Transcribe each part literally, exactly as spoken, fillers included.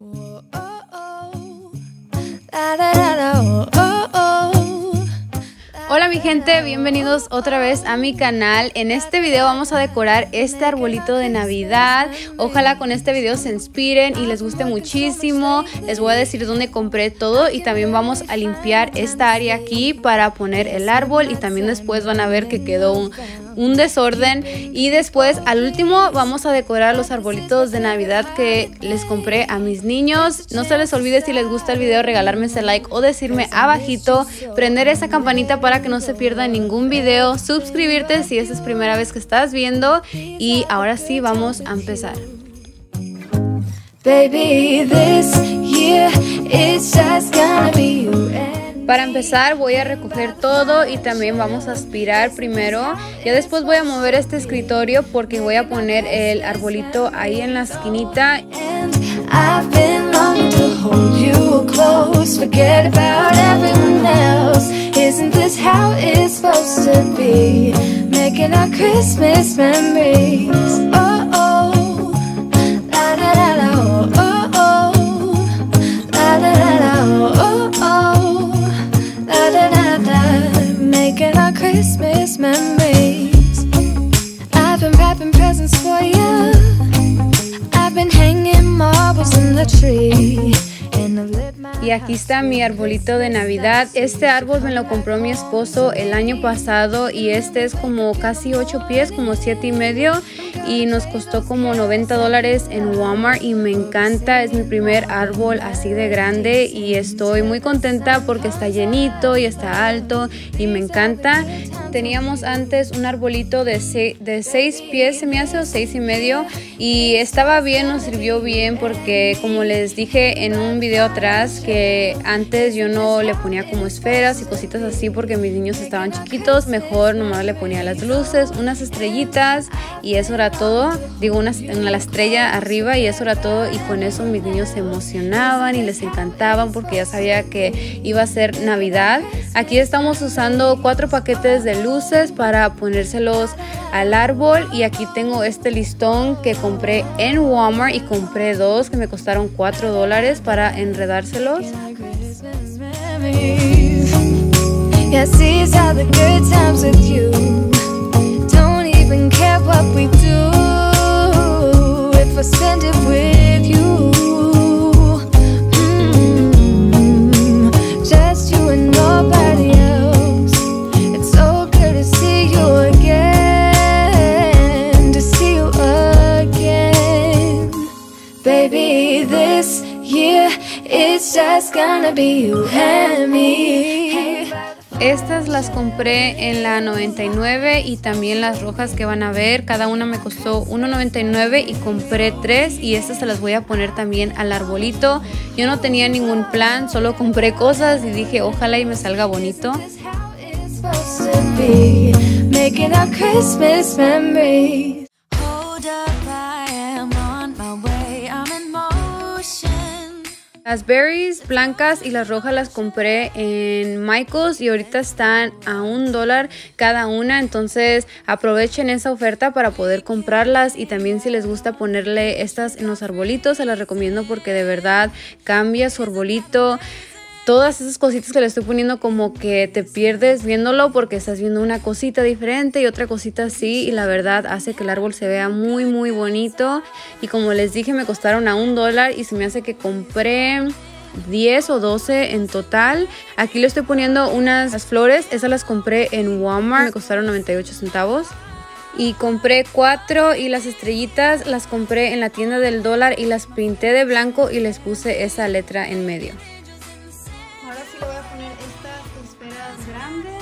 Hola mi gente, bienvenidos otra vez a mi canal. En este video vamos a decorar este arbolito de Navidad. Ojalá con este video se inspiren y les guste muchísimo. Les voy a decir dónde compré todo y también vamos a limpiar esta área aquí para poner el árbol, y también después van a ver que quedó un, un desorden. Y después al último vamos a decorar los arbolitos de Navidad que les compré a mis niños. No se les olvide, si les gusta el video, regalarme ese like o decirme abajito, prender esa campanita para que no se pierda ningún video, suscribirte si esta es primera vez que estás viendo. Y ahora sí, vamos a empezar. Baby, this year it's just gonna be you. Para empezar voy a recoger todo y también vamos a aspirar primero. Ya después voy a mover este escritorio porque voy a poner el arbolito ahí en la esquinita. I've been longing to hold you close, forget about everyone else. Isn't this how it's supposed to be? Making our Christmas memories. Oh oh, la la la la, oh oh, la la la la, oh oh, la la la la. Making our Christmas memories. I've been wrapping presents for you. I've been hanging marbles in the tree. Y aquí está mi arbolito de Navidad. Este árbol me lo compró mi esposo el año pasado y este es como casi ocho pies, como siete y medio, y nos costó como noventa dólares en Walmart y me encanta. Es mi primer árbol así de grande y estoy muy contenta porque está llenito y está alto y me encanta. Teníamos antes un arbolito de, se de seis pies, se me hace, o seis y medio, y estaba bien, nos sirvió bien porque, como les dije en un video atrás, que antes yo no le ponía como esferas y cositas así porque mis niños estaban chiquitos. Mejor nomás le ponía las luces, unas estrellitas y eso era todo. Digo, una, una la estrella arriba y eso era todo, y con eso mis niños se emocionaban y les encantaban porque ya sabía que iba a ser Navidad. Aquí estamos usando cuatro paquetes de luces para ponérselos al árbol, y aquí tengo este listón que compré en Walmart y compré dos que me costaron cuatro dólares para enredárselos. Yeah, these are the good times with you. Don't even care what we do if I spend it with you. Mm-hmm. Just you and nobody else. It's so good to see you again, to see you again. Baby, this year it's just gonna be you and me. Estas las compré en la noventa y nueve y también las rojas que van a ver. Cada una me costó uno noventa y nueve y compré tres, y estas se las voy a poner también al arbolito. Yo no tenía ningún plan, solo compré cosas y dije ojalá y me salga bonito. Las berries blancas y las rojas las compré en Michael's y ahorita están a un dólar cada una, entonces aprovechen esa oferta para poder comprarlas. Y también, si les gusta ponerle estas en los arbolitos, se las recomiendo porque de verdad cambia su arbolito. Todas esas cositas que le estoy poniendo, como que te pierdes viéndolo porque estás viendo una cosita diferente y otra cosita así, y la verdad hace que el árbol se vea muy muy bonito. Y como les dije, me costaron a un dólar y se me hace que compré diez o doce en total. Aquí le estoy poniendo unas flores, esas las compré en Walmart, me costaron noventa y ocho centavos. Y compré cuatro, y las estrellitas las compré en la tienda del dólar y las pinté de blanco y les puse esa letra en medio. Ahora sí le voy a poner estas esferas grandes.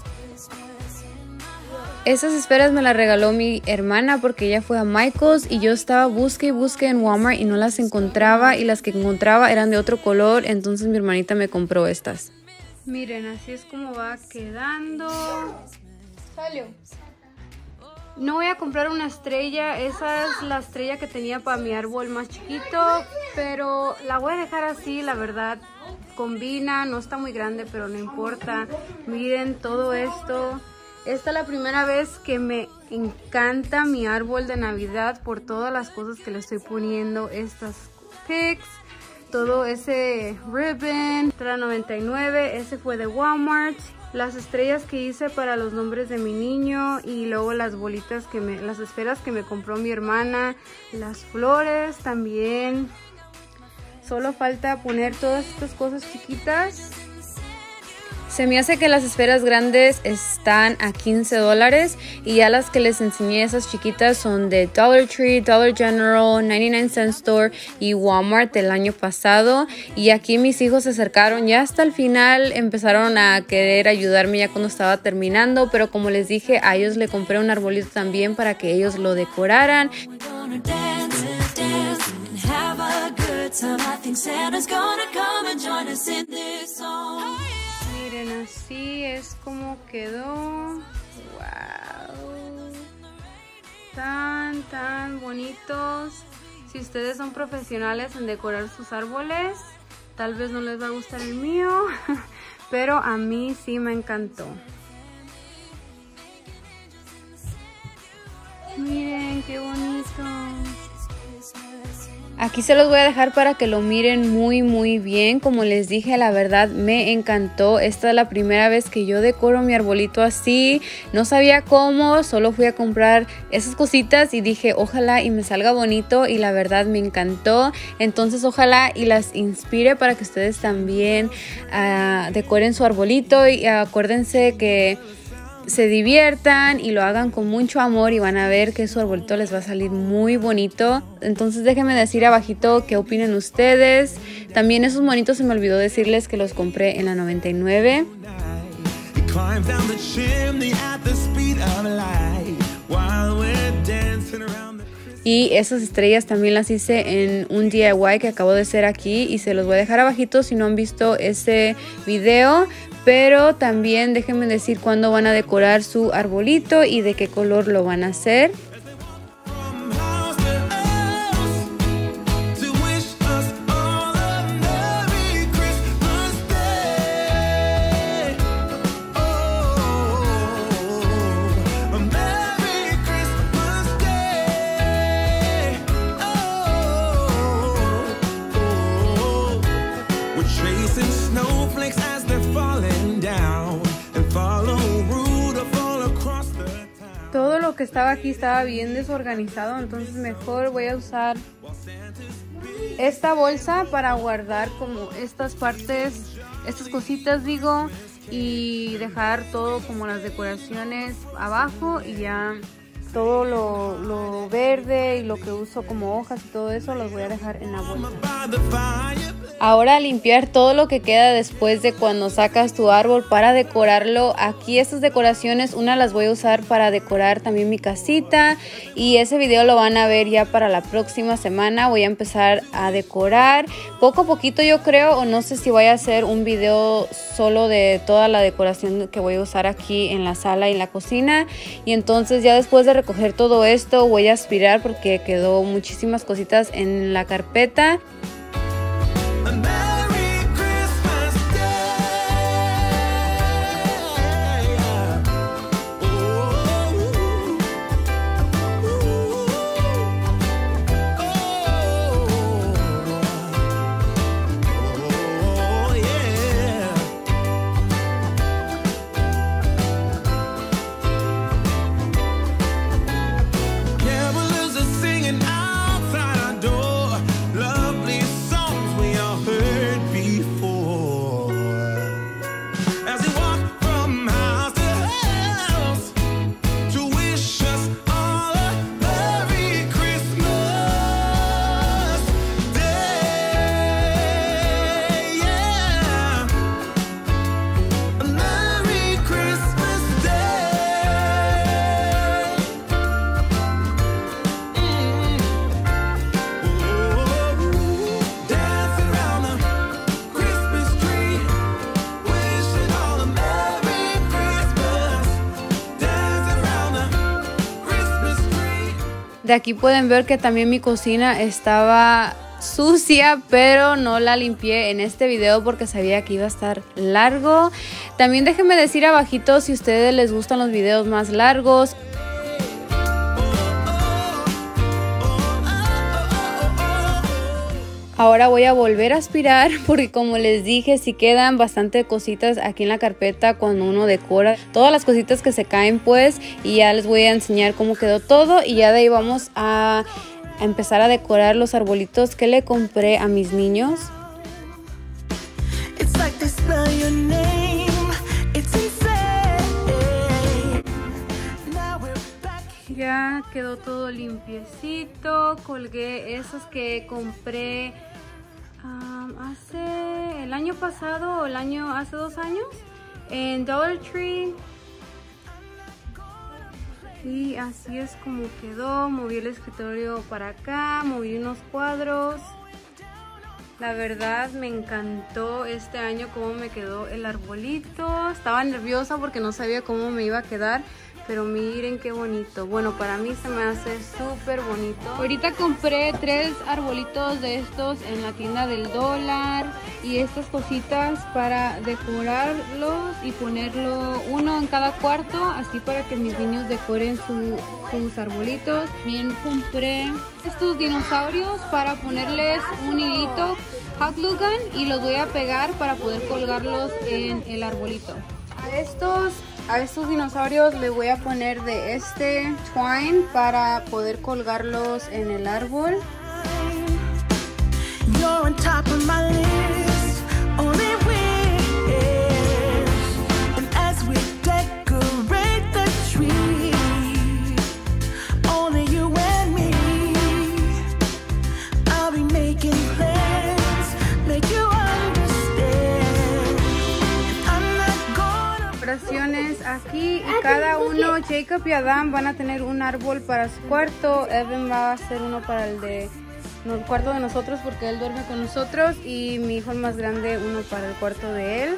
Estas esferas me las regaló mi hermana porque ella fue a Michael's y yo estaba busque y busque en Walmart y no las encontraba, y las que encontraba eran de otro color, entonces mi hermanita me compró estas. Miren, así es como va quedando. Salió. No voy a comprar una estrella, esa es la estrella que tenía para mi árbol más chiquito, pero la voy a dejar así, la verdad. Combina, no está muy grande, pero no importa. Miren todo esto. Esta es la primera vez que me encanta mi árbol de Navidad por todas las cosas que le estoy poniendo. Estas pics, todo ese ribbon, era noventa y nueve, ese fue de Walmart. Las estrellas que hice para los nombres de mi niño y luego las bolitas que me, las esferas que me compró mi hermana, las flores también. Solo falta poner todas estas cosas chiquitas. Se me hace que las esferas grandes están a quince dólares y ya las que les enseñé, esas chiquitas, son de Dollar Tree, Dollar General, noventa y nueve cent Store y Walmart del año pasado. Y aquí mis hijos se acercaron ya hasta el final, empezaron a querer ayudarme ya cuando estaba terminando, pero como les dije, a ellos le compré un arbolito también para que ellos lo decoraran. Miren, así es como quedó. Wow, tan tan bonitos. Si ustedes son profesionales en decorar sus árboles, tal vez no les va a gustar el mío, pero a mí sí me encantó. Miren qué bonito. Aquí se los voy a dejar para que lo miren muy muy bien. Como les dije, la verdad me encantó. Esta es la primera vez que yo decoro mi arbolito así. No sabía cómo, solo fui a comprar esas cositas y dije ojalá y me salga bonito, y la verdad me encantó. Entonces ojalá y las inspire para que ustedes también uh, decoren su arbolito. Y uh, acuérdense que se diviertan y lo hagan con mucho amor y van a ver que su arbolito les va a salir muy bonito. Entonces déjenme decir abajito qué opinan ustedes. También esos monitos se me olvidó decirles que los compré en la noventa y nueve. Y esas estrellas también las hice en un D I Y que acabo de hacer aquí y se los voy a dejar abajito si no han visto ese video. Pero también déjenme decir cuándo van a decorar su arbolito y de qué color lo van a hacer. Todo lo que estaba aquí estaba bien desorganizado, entonces mejor voy a usar esta bolsa para guardar como estas partes, estas cositas digo, y dejar todo como las decoraciones abajo, y ya todo lo, lo verde y lo que uso como hojas y todo eso los voy a dejar en la bolsa. Ahora limpiar todo lo que queda después de cuando sacas tu árbol para decorarlo. Aquí estas decoraciones, una las voy a usar para decorar también mi casita, y ese video lo van a ver ya para la próxima semana. Voy a empezar a decorar poco a poquito, yo creo, o no sé si voy a hacer un video solo de toda la decoración que voy a usar aquí en la sala y en la cocina. Y entonces ya después de recoger todo esto voy a aspirar porque quedó muchísimas cositas en la carpeta. De aquí pueden ver que también mi cocina estaba sucia, pero no la limpié en este video porque sabía que iba a estar largo. También déjenme decir abajito si a ustedes les gustan los videos más largos. Ahora voy a volver a aspirar porque como les dije, si quedan bastante cositas aquí en la carpeta cuando uno decora. Todas las cositas que se caen pues, y ya les voy a enseñar cómo quedó todo. Y ya de ahí vamos a, a empezar a decorar los arbolitos que le compré a mis niños. Ya quedó todo limpiecito. Colgué esos que compré um, hace el año pasado o el año hace dos años en Dollar Tree. Y así es como quedó. Moví el escritorio para acá, moví unos cuadros. La verdad me encantó este año cómo me quedó el arbolito. Estaba nerviosa porque no sabía cómo me iba a quedar, pero miren qué bonito. Bueno, para mí se me hace súper bonito. Ahorita compré tres arbolitos de estos en la tienda del dólar. Y estas cositas para decorarlos y ponerlo uno en cada cuarto. Así para que mis niños decoren su, sus arbolitos. También compré estos dinosaurios para ponerles un hilito hot glue gun. Y los voy a pegar para poder colgarlos en el arbolito. A estos... A estos dinosaurios le voy a poner de este twine para poder colgarlos en el árbol. Aquí y cada uno, Jacob y Adam van a tener un árbol para su cuarto. Evan va a hacer uno para el de el cuarto de nosotros porque él duerme con nosotros, y mi hijo el más grande uno para el cuarto de él.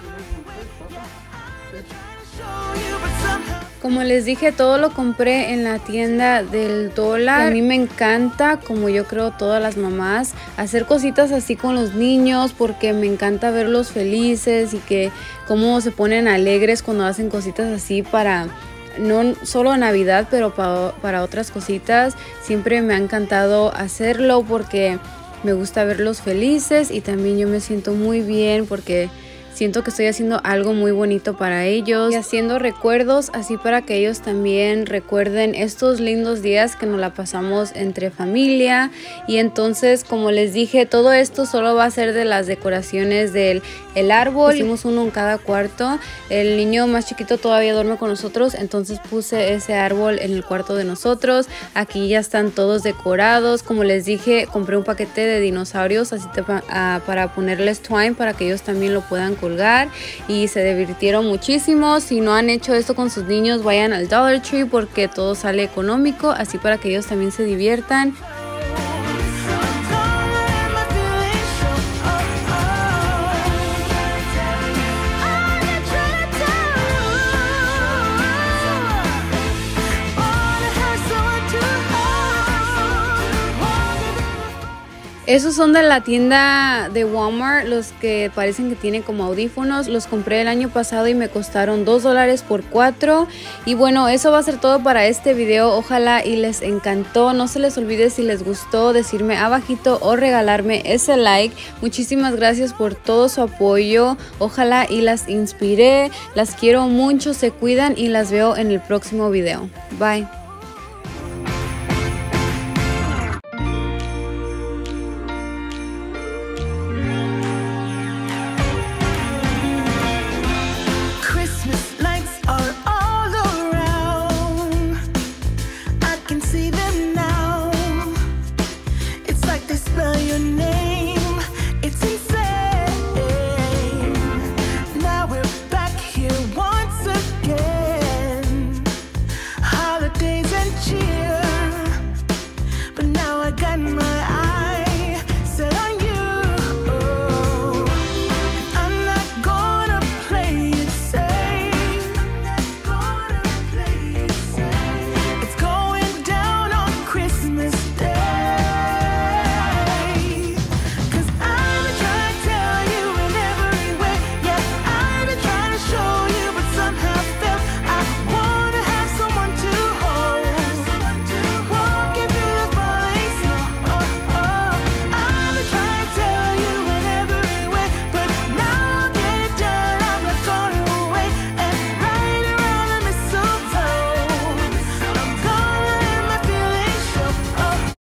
Como les dije, todo lo compré en la tienda del dólar. A mí me encanta, como yo creo todas las mamás, hacer cositas así con los niños porque me encanta verlos felices y que cómo se ponen alegres cuando hacen cositas así para... No solo Navidad, pero para, para otras cositas. Siempre me ha encantado hacerlo porque me gusta verlos felices y también yo me siento muy bien porque siento que estoy haciendo algo muy bonito para ellos y haciendo recuerdos así para que ellos también recuerden estos lindos días que nos la pasamos entre familia. Y entonces, como les dije, todo esto solo va a ser de las decoraciones del el árbol. Hicimos uno en cada cuarto. El niño más chiquito todavía duerme con nosotros, entonces puse ese árbol en el cuarto de nosotros. Aquí ya están todos decorados. Como les dije, compré un paquete de dinosaurios así te, uh, para ponerles twine para que ellos también lo puedan colgar, y se divirtieron muchísimo. Si no han hecho esto con sus niños, vayan al Dollar Tree porque todo sale económico, así para que ellos también se diviertan. Esos son de la tienda de Walmart, los que parecen que tienen como audífonos. Los compré el año pasado y me costaron dos dólares por cuatro. Y bueno, eso va a ser todo para este video. Ojalá y les encantó. No se les olvide, si les gustó, decirme abajito o regalarme ese like. Muchísimas gracias por todo su apoyo. Ojalá y las inspiré. Las quiero mucho, se cuidan y las veo en el próximo video. Bye.